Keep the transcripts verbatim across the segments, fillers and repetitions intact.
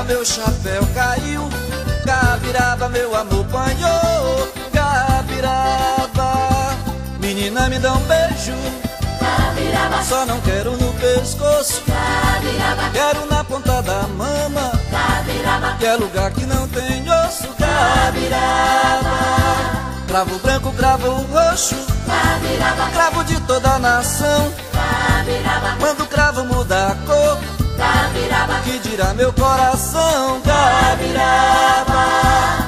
meu chapéu caiu. Capiraba, meu amor panhou. Capiraba, menina me dá um beijo. Capiraba, só não quero no pescoço. Capiraba, quero na ponta da mama. Capiraba, que é lugar que não tem osso. Capiraba, cravo branco, cravo roxo. Capiraba, cravo de toda a nação. Capiraba, quando o cravo muda a cor, Capiraba, que dirá meu coração. Capiraba,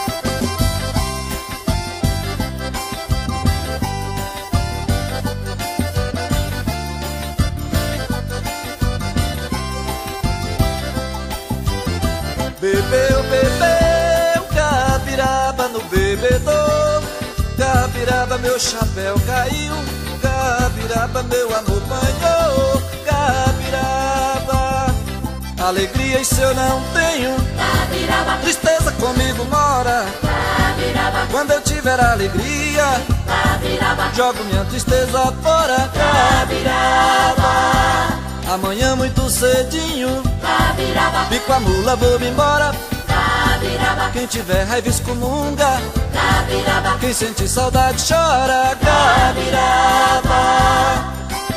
bebeu, bebeu, capiraba no bebedouro. Capiraba, meu chapéu caiu. Capiraba, meu amor panhou. Capiraba, alegria isso eu não tenho. Capiraba, tristeza comigo mora. Capiraba, quando eu tiver alegria, Capiraba, jogo minha tristeza fora. Capiraba, amanhã muito cedinho, Capiraba, pico a mula, vou-me embora. Capiraba, quem tiver raiva excomunga. Capiraba, quem sente saudade chora. Capiraba,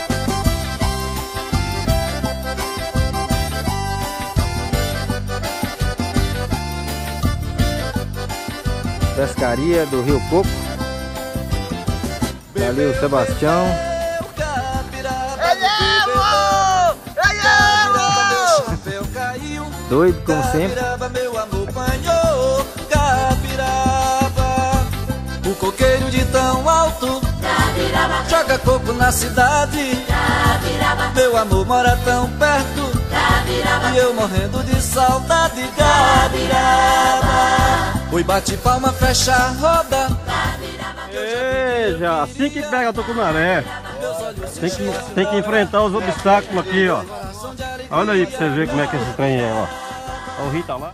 pescaria do Rio Coco. Tá ali o Sebastião. Doido como sempre. Meu amor panhou. Capiraba, o coqueiro de tão alto. Capiraba, joga coco na cidade. Capiraba, meu amor mora tão perto. Capiraba, e eu morrendo de saudade. Capiraba, oi, bate palma, fecha a roda. Eja, assim que pega o tucunaré. Tem que, tem que enfrentar os obstáculos aqui, ó. Olha aí pra você ver como é que esse trem é, ó. Olha o Rio tá lá.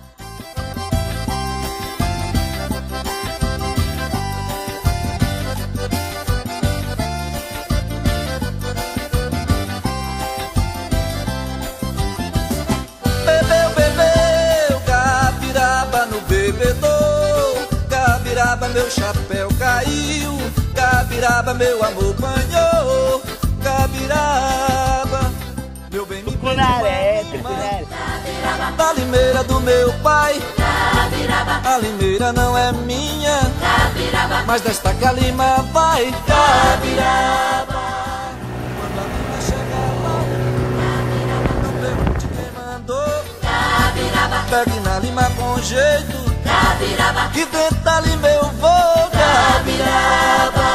Bebeu, bebeu, capiraba no bebedouro. Capiraba, meu chapéu caiu. Capiraba, meu amor banhou. Capiraba, meu bem me Tucunaré, Tucunaré. da limeira do meu pai. Capiraba, A limeira não é minha, Capiraba, mas desta que a lima vai. Capiraba, quando a lima chegar lá, não pergunte quem mandou. Capiraba, Pegue na lima com jeito, Capiraba, que dentro da lima eu vou. Capiraba,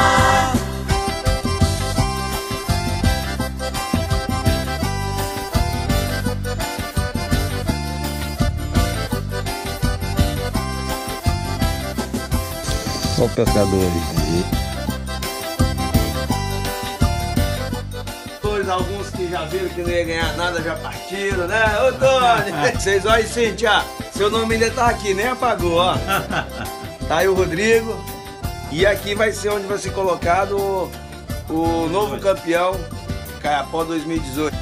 Olha o pescador ali. Alguns que já viram que não ia ganhar nada já partiram, né? Ô Tony, vocês olhem sim, tia. Seu nome ainda tá aqui, nem apagou, ó. Tá aí o Rodrigo. E aqui vai ser onde vai ser colocado o, o novo campeão Caiapó dois mil e dezoito.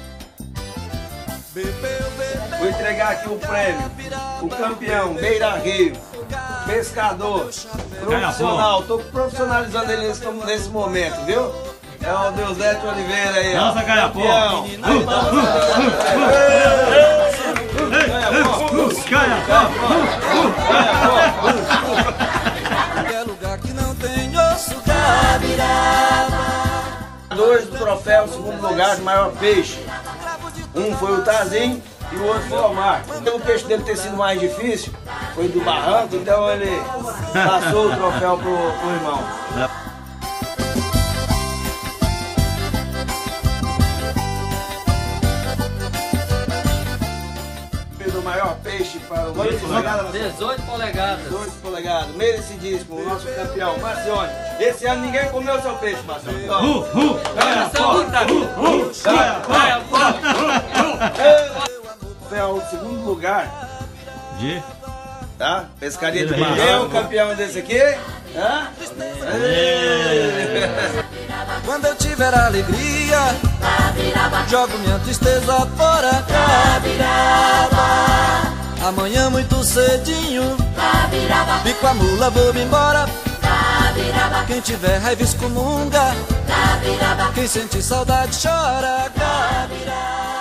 Vou entregar aqui o prêmio. O campeão Beira Rio, pescador, profissional. Tô profissionalizando ele nesse, nesse momento, viu? É o Deusete Oliveira aí, ó. Nossa, Caiapó. Campeão. Caiapó. qualquer lugar que não tem osso. Capiraba, Dois do troféu, segundo lugar de maior peixe. Um foi o Tazinho e o outro foi o Omar. Pelo peixe dele ter sido mais difícil, foi do barranco, então ele passou o troféu pro, pro irmão. Do maior peixe para o dezoito polegadas. dezoito polegadas. dezoito polegadas, merecidíssimo, o nosso campeão, Marcione. Esse ano ninguém comeu seu peixe, Marcione. Uh, uh, Caiapó. Uh, uh, Caiapó. Foi o segundo lugar, De? tá? Pescaria de Barranco. Quem é o campeão desse aqui? Hã? quando eu tiver alegria, Capiraba, jogo minha tristeza fora. Capiraba, Amanhã muito cedinho Cabiraba, pico a mula, vou-me embora. cabiraba, Quem tiver raiva excomunga, cabiraba. quem sente saudade chora. Cabiraba.